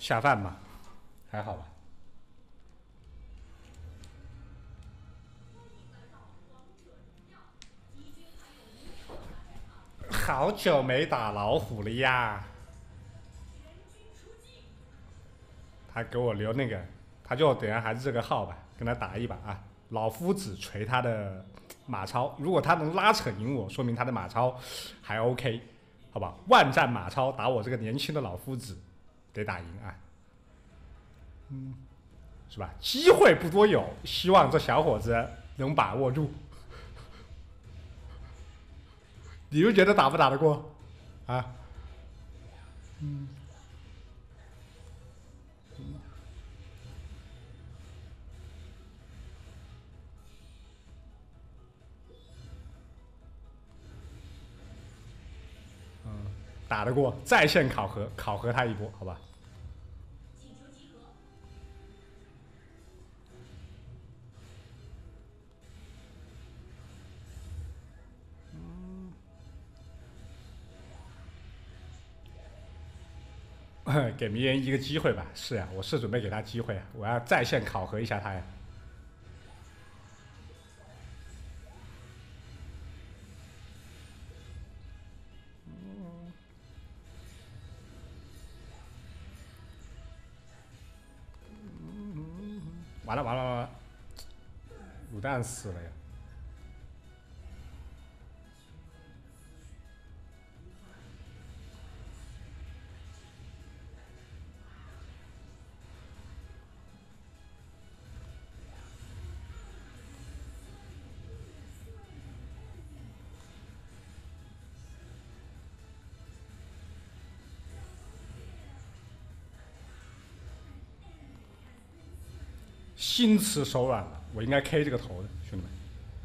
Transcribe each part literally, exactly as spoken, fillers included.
下饭吧，还好吧。好久没打老虎了呀。他给我留那个，他就等下还是这个号吧，跟他打一把啊。老夫子锤他的马超，如果他能拉扯赢我，说明他的马超还 OK， 好吧？万战马超打我这个年轻的老夫子，得打赢啊。嗯，是吧？机会不多有，希望这小伙子能把握住。你们觉得打不打得过？啊？嗯。打得过，在线考核，考核他一波，好吧？嗯，给迷人一个机会吧。是呀，我是准备给他机会啊，我要在线考核一下他呀。完了完了完了，卤蛋死了呀！心慈手软了，我应该 K 这个头的，兄弟们。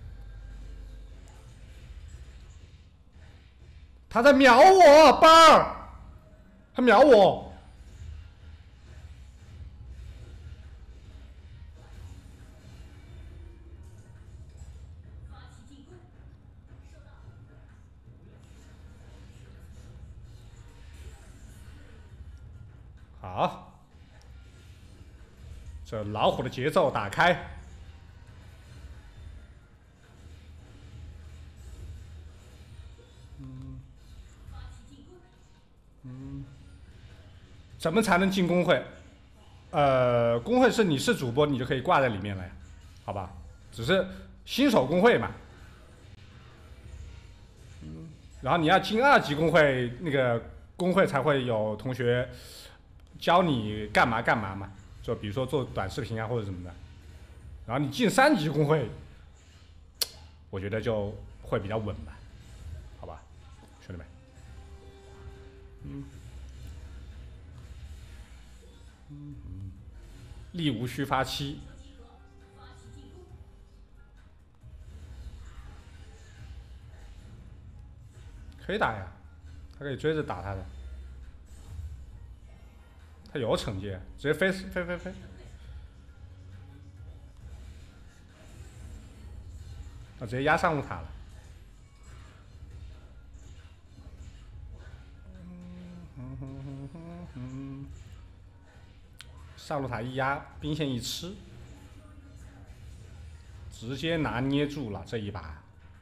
他在瞄我，班儿，他瞄我。好，这老虎的节奏打开。嗯嗯，怎么才能进公会？呃，公会是你是主播，你就可以挂在里面了呀，好吧？只是新手公会嘛。嗯，然后你要进二级公会，那个公会才会有同学教你干嘛干嘛嘛，就比如说做短视频啊或者什么的。然后你进三级公会，我觉得就会比较稳吧，好吧，兄弟们。嗯。嗯嗯，力无虚发期，可以打呀，他可以追着打他的，他有惩戒，直接飞飞飞飞，他直接压上路塔了。上路塔一压，兵线一吃，直接拿捏住了这一把。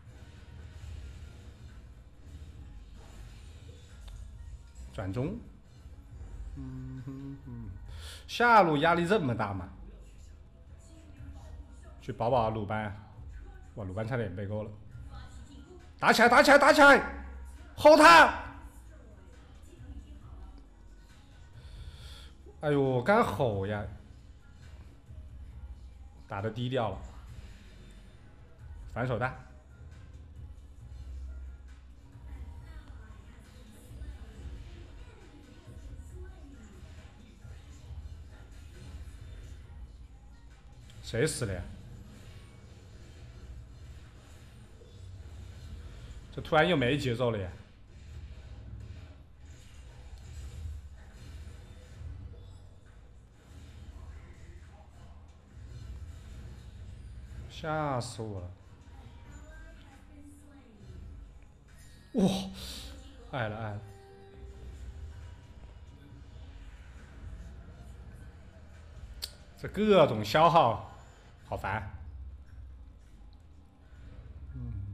转中，嗯哼哼，下路压力这么大吗？去保保鲁班，哇，鲁班差点被勾了。打起来，打起来，打起来！后探！哎呦，干吼呀！打的低调了，反手弹。谁死了呀？这突然又没节奏了呀！吓死我了！哇，爱了爱了！ 这各种消耗，好烦。嗯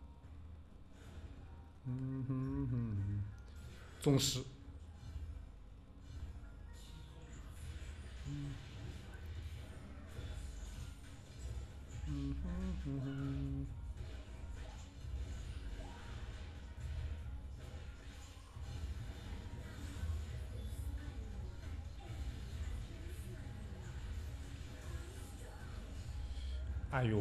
嗯哼哼，宗师。嗯嗯哼哼哼。哎呦，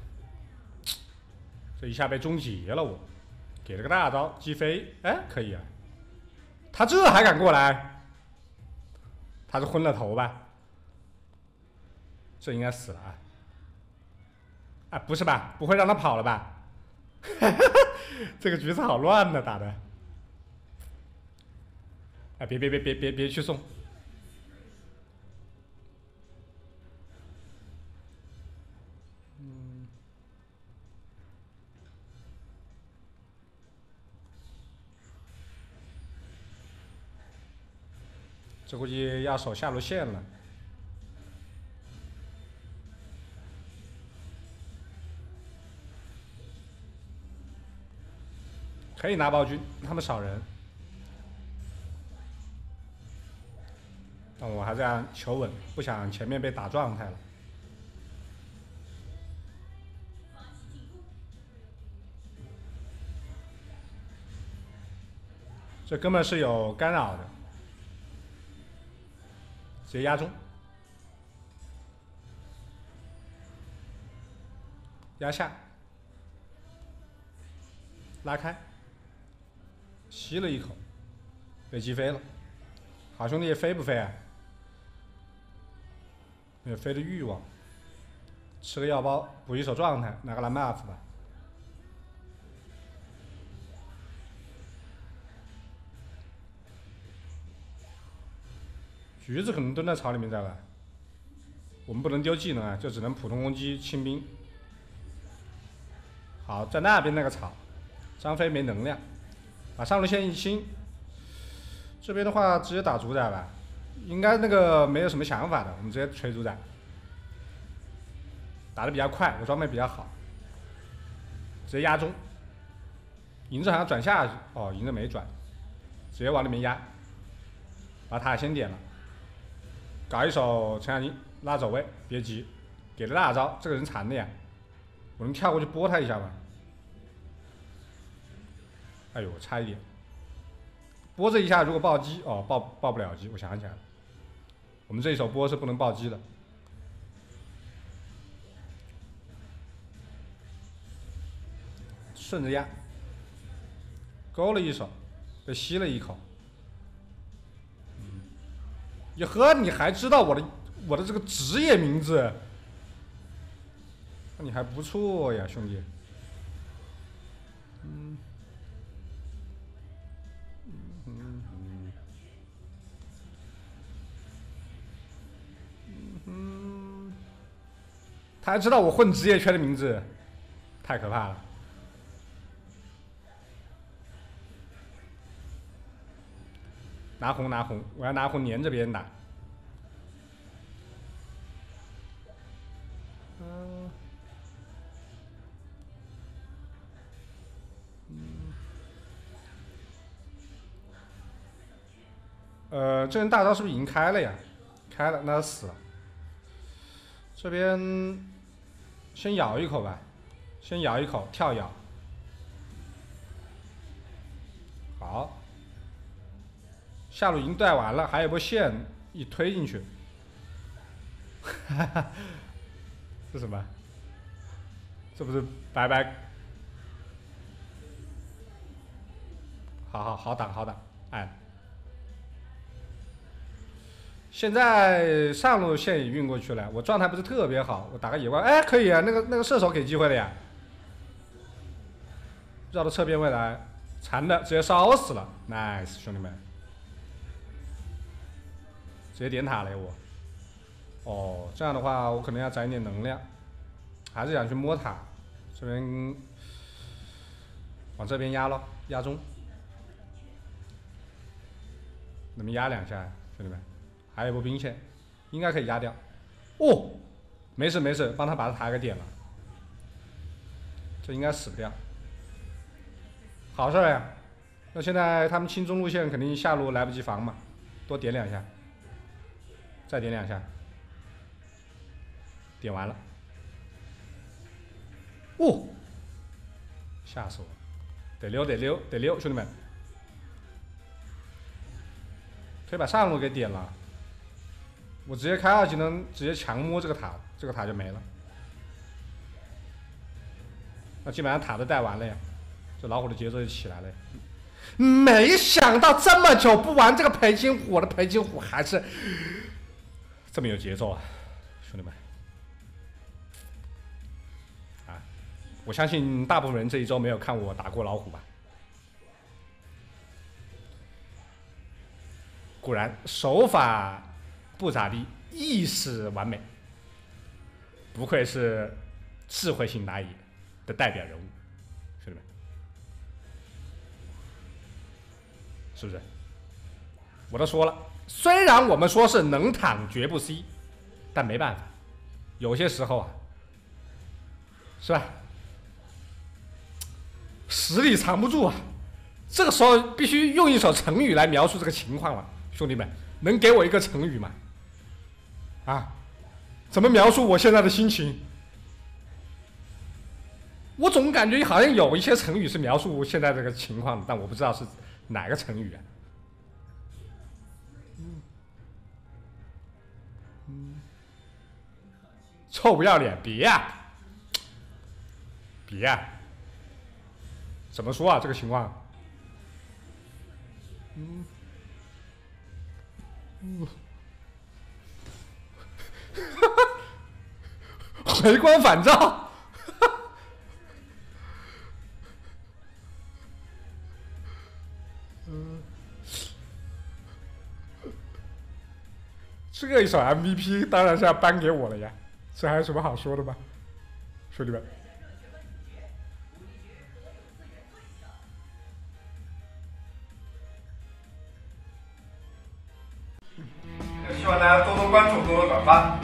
这一下被终结了我，给了个大招击飞，哎，可以啊。他这还敢过来？他是昏了头吧？这应该死了啊！啊，不是吧？不会让他跑了吧？这个局子好乱呢，打的。哎，别别别别别别去送！嗯，这估计要守下路线了。可以拿暴君，他们少人。但我还是要求稳，不想前面被打状态了。这根本是有干扰的，直接压中，压下，拉开，吸了一口，被击飞了。好兄弟，飞不飞啊？没有飞的欲望。吃个药包补一手状态，拿个蓝 buff 吧。橘子可能蹲在草里面在玩，我们不能丢技能啊，就只能普通攻击清兵。好，在那边那个草，张飞没能量，把上路线一清。这边的话直接打主宰吧，应该那个没有什么想法的，我们直接锤主宰。打的比较快，我装备比较好，直接压中。银子好像转下去，哦，银子没转，直接往里面压，把塔先点了，搞一手陈小金拉走位，别急，给了大招，这个人残的呀，我能跳过去拨他一下吗？哎呦，差一点，拨这一下如果暴击，哦，爆爆不了击，我想起来了，我们这一手拨是不能暴击的。顺着压，勾了一手，被吸了一口。嗯，哟呵，你还知道我的我的这个职业名字？那你还不错呀，兄弟。嗯嗯嗯嗯嗯，他还知道我混职业圈的名字，太可怕了。拿红拿红，我要拿红连着别人打。嗯嗯。呃，这人大招是不是已经开了呀？开了，那死了。这边先咬一口吧，先咬一口，跳咬。好，下路已经带完了，还有波线一推进去。哈哈，这什么？这不是白白？好好好挡好挡，哎。现在上路线也运过去了，我状态不是特别好，我打个野怪，哎，可以啊，那个那个射手给机会了呀，绕到侧边位来，残的直接烧死了 ，nice 兄弟们，直接点塔了我，哦，这样的话我可能要攒一点能量，还是想去摸塔，这边往这边压咯，压中，能不能压两下，兄弟们？还有一波兵线，应该可以压掉。 哦，没事没事，帮他把塔给点了，这应该死不掉。好事呀！那现在他们清中路线肯定下路来不及防嘛，多点两下，再点两下，点完了。哦，吓死我了！得溜得溜得溜，兄弟们，可以把上路给点了。我直接开二技能，直接强摸这个塔，这个塔就没了。那基本上塔都带完了呀，这老虎的节奏就起来了呀。没想到这么久不玩这个培金虎，我的培金虎还是这么有节奏啊，兄弟们！啊，我相信大部分人这一周没有看我打过老虎吧？果然手法不咋地，意识完美，不愧是智慧型打野的代表人物，兄弟们，是不是？我都说了，虽然我们说是能躺绝不 C， 但没办法，有些时候啊，是吧？实力藏不住啊，这个时候必须用一首成语来描述这个情况了，兄弟们，能给我一个成语吗？啊，怎么描述我现在的心情？我总感觉好像有一些成语是描述现在这个情况的，但我不知道是哪个成语啊。嗯嗯、臭不要脸，别呀、啊，别呀、啊，怎么说啊？这个情况？嗯嗯，回光返照。这一首 M V P 当然是要颁给我了呀，这还有什么好说的吗，兄弟们？ 希望大家多多关注，多多转发。